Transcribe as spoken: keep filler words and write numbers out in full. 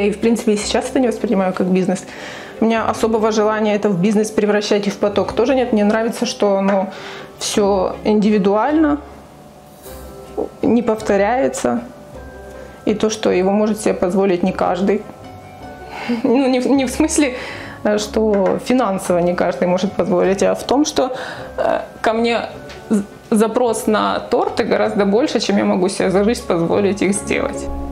я и в принципе и сейчас это не воспринимаю как бизнес. У меня особого желания это в бизнес превращать и в поток тоже нет. Мне нравится, что оно все индивидуально, не повторяется. И то, что его может себе позволить не каждый. Ну, не, не в смысле, что финансово не каждый может позволить, а в том, что ко мне запрос на торты гораздо больше, чем я могу себе за жизнь позволить их сделать.